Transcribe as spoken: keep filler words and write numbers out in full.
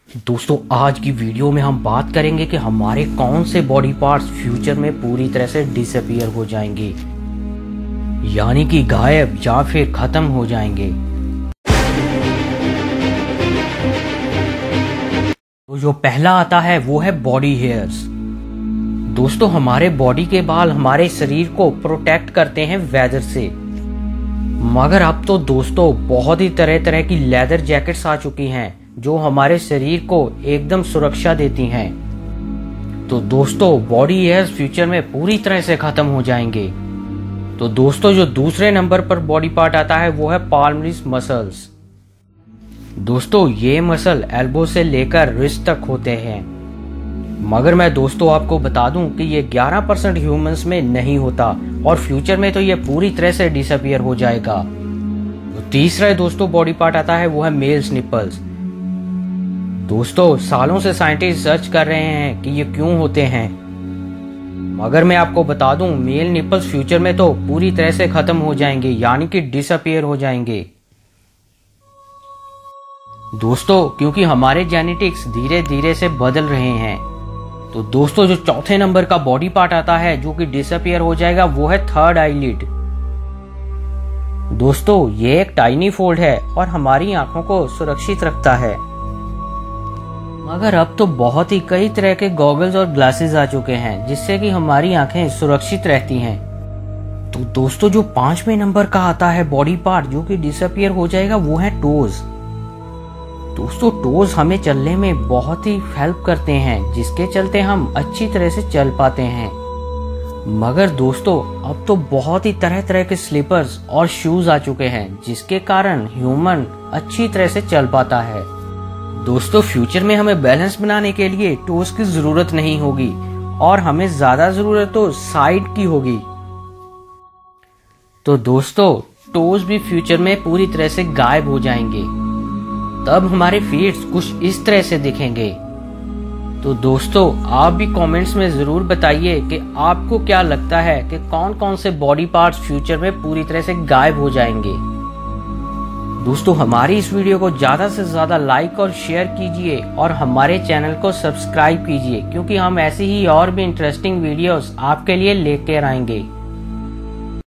दोस्तों आज की वीडियो में हम बात करेंगे कि हमारे कौन से बॉडी पार्ट्स फ्यूचर में पूरी तरह से डिसअपीयर हो जाएंगे, यानी कि गायब या फिर खत्म हो जाएंगे। तो जो पहला आता है वो है बॉडी हेयर्स। दोस्तों हमारे बॉडी के बाल हमारे शरीर को प्रोटेक्ट करते हैं वेदर से, मगर अब तो दोस्तों बहुत ही तरह तरह की लेदर जैकेट्स आ चुकी हैं जो हमारे शरीर को एकदम सुरक्षा देती हैं। तो दोस्तों बॉडी हेयर्स फ्यूचर में पूरी तरह से खत्म हो जाएंगे। तो दोस्तों जो दूसरे नंबर पर बॉडी पार्ट आता है वो है पाल्मरीज मसल्स। दोस्तों ये मसल एल्बो से लेकर रिस्ट तक होते हैं, मगर मैं दोस्तों आपको बता दूं कि ये ग्यारह परसेंट ह्यूमंस में नहीं होता और फ्यूचर में तो ये पूरी तरह से डिसअपीयर हो जाएगा। तो तीसरा दोस्तों बॉडी पार्ट आता है वो है मेल्स निपल्स। दोस्तों सालों से साइंटिस्ट सर्च कर रहे हैं कि ये क्यों होते हैं, मगर मैं आपको बता दूं मेल निपल्स फ्यूचर में तो पूरी तरह से खत्म हो जाएंगे, यानी कि डिसअपीयर हो जाएंगे। दोस्तों क्योंकि हमारे जेनेटिक्स धीरे धीरे से बदल रहे हैं। तो दोस्तों जो चौथे नंबर का बॉडी पार्ट आता है जो कि डिसअपीयर हो जाएगा वो है थर्ड आईलिड। दोस्तों ये एक टाइनी फोल्ड है और हमारी आंखों को सुरक्षित रखता है, मगर अब तो बहुत ही कई तरह के गॉगल्स और ग्लासेस आ चुके हैं जिससे कि हमारी आंखें सुरक्षित रहती हैं। तो दोस्तों जो पांचवें नंबर का आता है बॉडी पार्ट जो कि डिसअपीयर हो जाएगा वो है टोज। दोस्तों टोज हमें चलने में बहुत ही हेल्प करते हैं, जिसके चलते हम अच्छी तरह से चल पाते हैं। मगर दोस्तों अब तो बहुत ही तरह तरह के स्लीपर्स और शूज आ चुके हैं जिसके कारण ह्यूमन अच्छी तरह से चल पाता है। दोस्तों फ्यूचर में हमें बैलेंस बनाने के लिए टोज की जरूरत नहीं होगी और हमें ज्यादा जरूरत तो साइड की होगी। तो दोस्तों टोज भी फ्यूचर में पूरी तरह से गायब हो जाएंगे, तब हमारे फीट कुछ इस तरह से दिखेंगे। तो दोस्तों आप भी कमेंट्स में जरूर बताइए कि आपको क्या लगता है कि कौन कौन से बॉडी पार्ट्स फ्यूचर में पूरी तरह से गायब हो जाएंगे। दोस्तों हमारी इस वीडियो को ज्यादा से ज्यादा लाइक और शेयर कीजिए और हमारे चैनल को सब्सक्राइब कीजिए, क्योंकि हम ऐसी ही और भी इंटरेस्टिंग वीडियोस आपके लिए लेकर आएंगे।